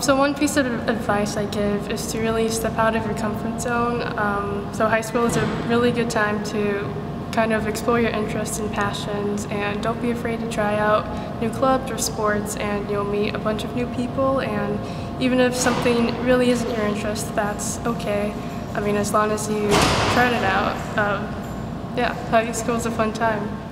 So one piece of advice I give is to really step out of your comfort zone. So high school is a really good time to kind of explore your interests and passions, and don't be afraid to try out new clubs or sports, and you'll meet a bunch of new people. And even if something really isn't your interest, that's okay. I mean, as long as you tried it out. Yeah, high school is a fun time.